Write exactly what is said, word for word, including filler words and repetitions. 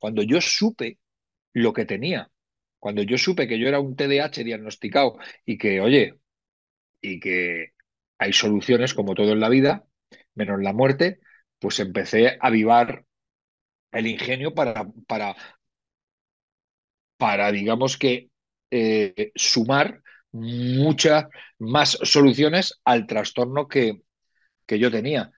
Cuando yo supe lo que tenía, cuando yo supe que yo era un T D A H diagnosticado y que, oye, y que hay soluciones como todo en la vida, menos la muerte, pues empecé a avivar el ingenio para, para, para digamos que, eh, sumar muchas más soluciones al trastorno que, que yo tenía.